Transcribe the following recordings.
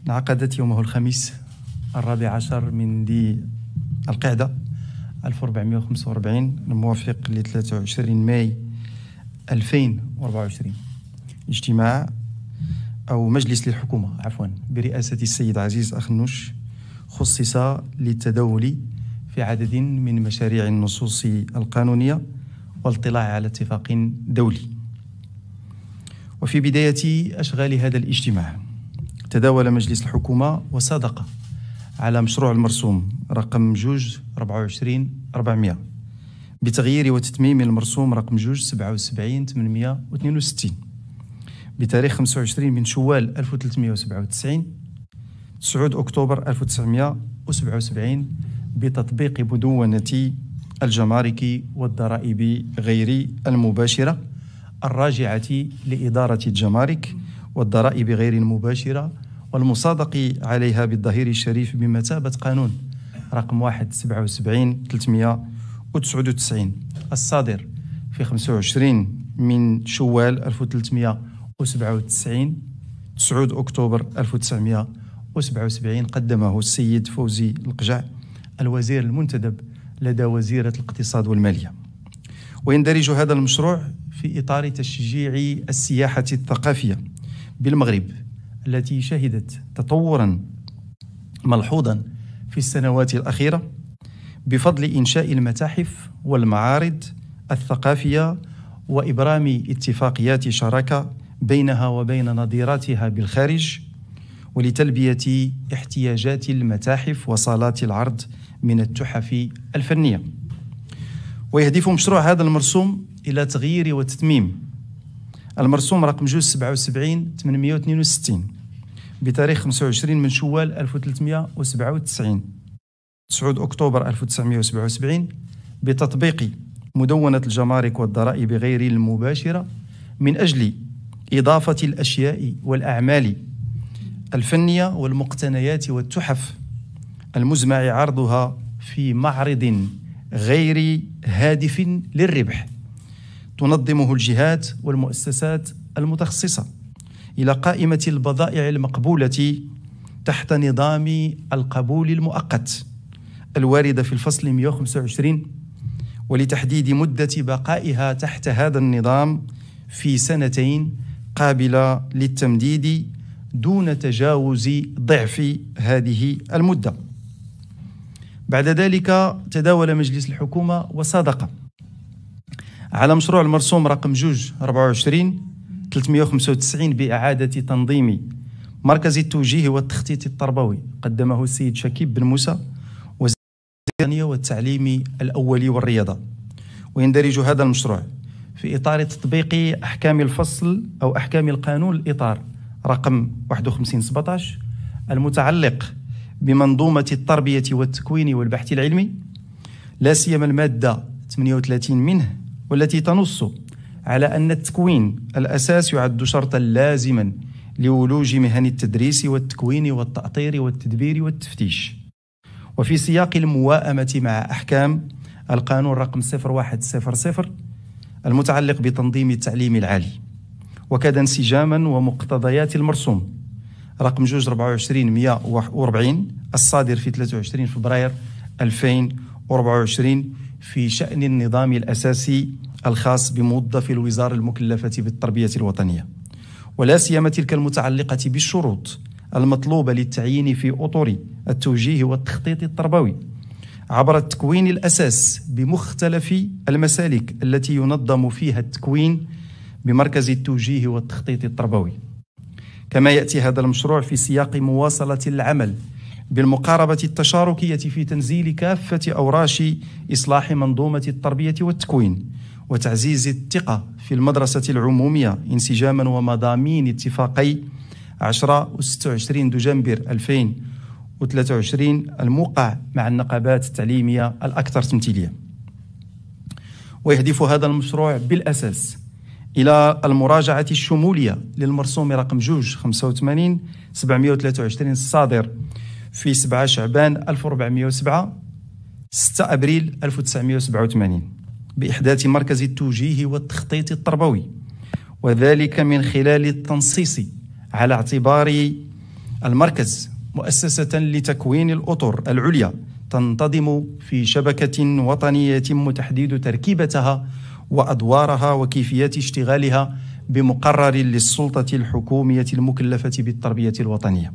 انعقدت يومه الخميس 14 من ذي القعدة 1445 الموافق ل 23 ماي 2024 اجتماع أو مجلس للحكومة برئاسة السيد عزيز أخنوش خصص للتداول في عدد من مشاريع النصوص القانونية والاطلاع على اتفاق دولي. وفي بداية أشغال هذا الاجتماع تداول مجلس الحكومة وصادق على مشروع المرسوم رقم 2/24/400 بتغيير وتتميم المرسوم رقم 2/77/862 بتاريخ 25 من شوال 1397 9 أكتوبر 1977 بتطبيق مدونة الجمارك والضرائب غير المباشرة الراجعة لإدارة الجمارك والضرائب غير المباشرة والمصادق عليها بالظهير الشريف بمثابة قانون رقم 1/77/399 الصادر في 25 من شوال 1397 9 أكتوبر 1977 قدمه السيد فوزي القجع الوزير المنتدب لدى وزيرة الاقتصاد والمالية. ويندرج هذا المشروع في إطار تشجيع السياحة الثقافية بالمغرب التي شهدت تطورا ملحوظا في السنوات الأخيرة بفضل إنشاء المتاحف والمعارض الثقافية وإبرام اتفاقيات شراكة بينها وبين نظيراتها بالخارج ولتلبية احتياجات المتاحف وصالات العرض من التحف الفنية. ويهدف مشروع هذا المرسوم إلى تغيير وتتميم المرسوم رقم 2/77/862 بتاريخ 25 من شوال 1397 9 أكتوبر 1977 بتطبيق مدونة الجمارك والضرائب غير المباشرة من أجل إضافة الأشياء والأعمال الفنية والمقتنيات والتحف المزمع عرضها في معرض غير هادف للربح تنظمه الجهات والمؤسسات المتخصصة إلى قائمة البضائع المقبولة تحت نظام القبول المؤقت الواردة في الفصل 125 ولتحديد مدة بقائها تحت هذا النظام في 2 سنين قابلة للتمديد دون تجاوز ضعف هذه المدة. بعد ذلك تداول مجلس الحكومة وصادق على مشروع المرسوم رقم 2/24/395 بإعادة تنظيم مركز التوجيه والتخطيط التربوي قدمه السيد شكيب بن موسى وزير التربية والتعليم الأولي والرياضة. ويندرج هذا المشروع في إطار تطبيق أحكام الفصل أو أحكام القانون الإطار رقم 51/17 المتعلق بمنظومة التربية والتكوين والبحث العلمي لا سيما المادة 38 منه والتي تنص على أن التكوين الأساس يعد شرطا لازما لولوج مهن التدريس والتكوين والتأطير والتدبير والتفتيش. وفي سياق المواءمة مع أحكام القانون رقم 0100 المتعلق بتنظيم التعليم العالي وكذا انسجاما ومقتضيات المرسوم رقم 2/24/140 الصادر في 23 فبراير 2024 في شأن النظام الأساسي الخاص بموظفي الوزارة المكلفة بالتربية الوطنية ولا سيما تلك المتعلقة بالشروط المطلوبة للتعيين في أطر التوجيه والتخطيط التربوي عبر التكوين الأساس بمختلف المسالك التي ينظم فيها التكوين بمركز التوجيه والتخطيط التربوي. كما يأتي هذا المشروع في سياق مواصلة العمل بالمقاربة التشاركية في تنزيل كافة أوراش إصلاح منظومة التربية والتكوين وتعزيز الثقة في المدرسة العمومية انسجاما ومضامين اتفاقي 10 و26 دجنبر 2023 الموقع مع النقابات التعليمية الأكثر تمثيلية. ويهدف هذا المشروع بالأساس إلى المراجعة الشمولية للمرسوم رقم 2/85/723 الصادر في 7 شعبان 1407 6 أبريل 1987 بإحداث مركز التوجيه والتخطيط التربوي وذلك من خلال التنصيص على اعتبار المركز مؤسسة لتكوين الأطر العليا تنتظم في شبكة وطنية يتم تحديد تركيبتها وأدوارها وكيفية اشتغالها بمقرر للسلطة الحكومية المكلفة بالتربية الوطنية،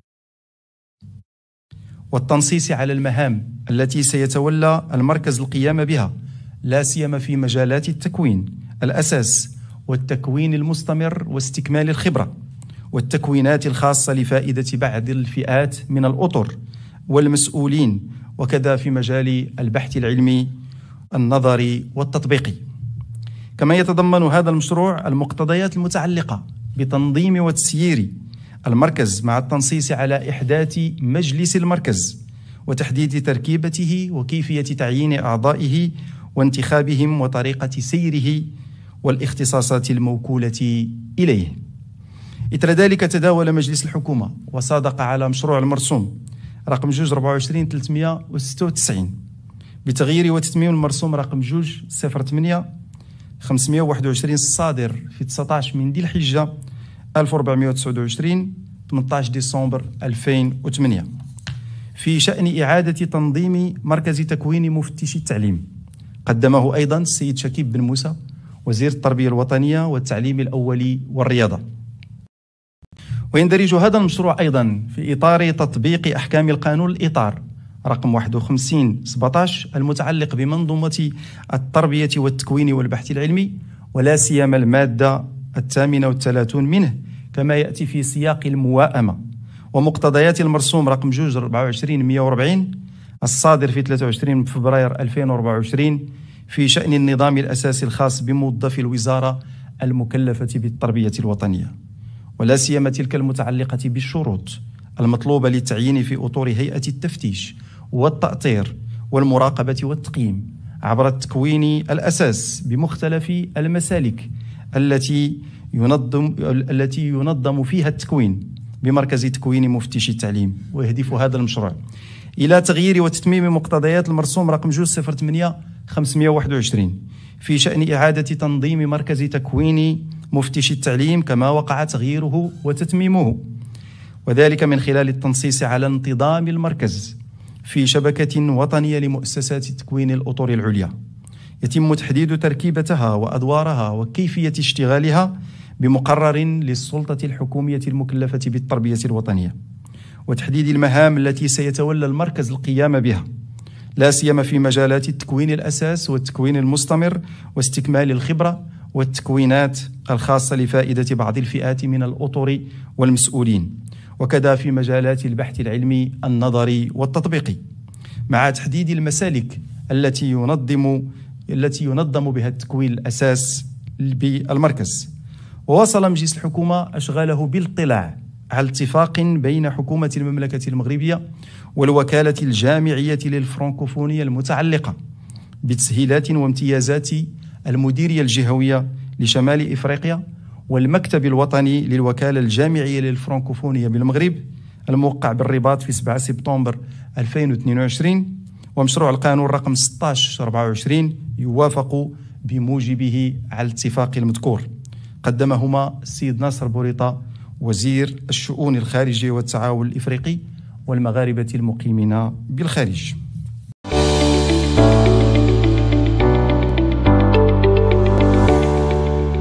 والتنصيص على المهام التي سيتولى المركز القيام بها، لا سيما في مجالات التكوين الأساس والتكوين المستمر واستكمال الخبرة والتكوينات الخاصة لفائدة بعض الفئات من الأطر والمسؤولين، وكذا في مجال البحث العلمي النظري والتطبيقي. كما يتضمن هذا المشروع المقتضيات المتعلقة بتنظيم وتسيير المركز مع التنصيص على إحداث مجلس المركز وتحديد تركيبته وكيفية تعيين أعضائه وانتخابهم وطريقة سيره والاختصاصات الموكولة إليه. إثر ذلك تداول مجلس الحكومة وصادق على مشروع المرسوم رقم 2/24/396 بتغيير وتتميم المرسوم رقم 2/08/521 الصادر في 19 من ذي الحجة 1429 18 ديسمبر 2008 في شأن إعادة تنظيم مركز تكوين مفتشي التعليم. قدمه أيضا السيد شكيب بن موسى وزير التربية الوطنية والتعليم الأولي والرياضة. ويندرج هذا المشروع أيضا في إطار تطبيق أحكام القانون الإطار رقم 51/17 المتعلق بمنظومة التربية والتكوين والبحث العلمي، ولا سيما المادة 38 منه، كما يأتي في سياق المواءمة ومقتضيات المرسوم رقم 2/24/140 الصادر في 23 فبراير 2024 في شأن النظام الأساسي الخاص بموظفي الوزارة المكلفة بالتربية الوطنية، ولا سيما تلك المتعلقة بالشروط المطلوبة للتعيين في أطور هيئة التفتيش والتأطير والمراقبة والتقييم عبر التكوين الأساس بمختلف المسالك التي ينظم فيها التكوين بمركز تكوين مفتشي التعليم. ويهدف هذا المشروع إلى تغيير وتتميم مقتضيات المرسوم رقم 2/08/521 في شأن إعادة تنظيم مركز تكوين مفتشي التعليم كما وقع تغييره وتتميمه، وذلك من خلال التنصيص على انتظام المركز في شبكة وطنية لمؤسسات تكوين الأطر العليا يتم تحديد تركيبتها وأدوارها وكيفية اشتغالها بمقرر للسلطة الحكومية المكلفة بالتربية الوطنية، وتحديد المهام التي سيتولى المركز القيام بها، لا سيما في مجالات التكوين الأساس والتكوين المستمر واستكمال الخبرة والتكوينات الخاصة لفائدة بعض الفئات من الأطر والمسؤولين، وكذا في مجالات البحث العلمي النظري والتطبيقي، مع تحديد المسالك التي ينظم بها التكوين الأساس بالمركز. وواصل مجلس الحكومة أشغاله بالاطلاع على اتفاق بين حكومة المملكة المغربية والوكالة الجامعية للفرنكوفونية المتعلقة بتسهيلات وامتيازات المديرية الجهوية لشمال إفريقيا والمكتب الوطني للوكالة الجامعية للفرنكوفونية بالمغرب الموقع بالرباط في 7 سبتمبر 2022، ومشروع القانون رقم 16/24 يوافق بموجبه على الاتفاق المذكور. قدمهما السيد ناصر بوريطة وزير الشؤون الخارجية والتعاون الإفريقي والمغاربة المقيمين بالخارج.